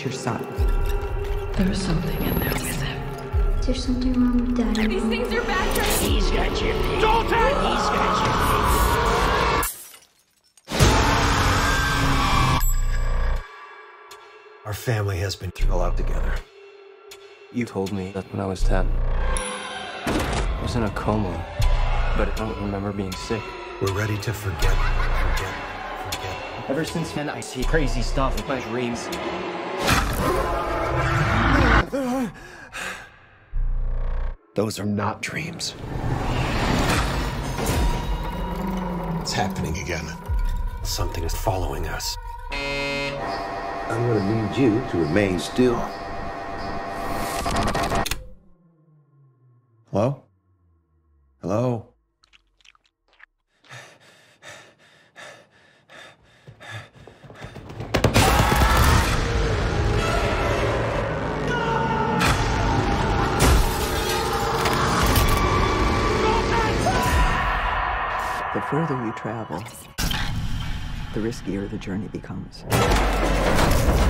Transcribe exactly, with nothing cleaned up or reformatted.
It's your son. There was something in there with him. Is there something wrong with Daddy? These things are bad for me. He's got your baby. Dalton! He's got your baby. Our family has been through a lot together. You told me that when I was ten, I was in a coma, but I don't remember being sick. We're ready to forget, forget, forget. Ever since then, I see crazy stuff in my dreams. Those are not dreams. It's happening again. Something is following us. I'm gonna need you to remain still. Hello? Hello? The further you travel, the riskier the journey becomes.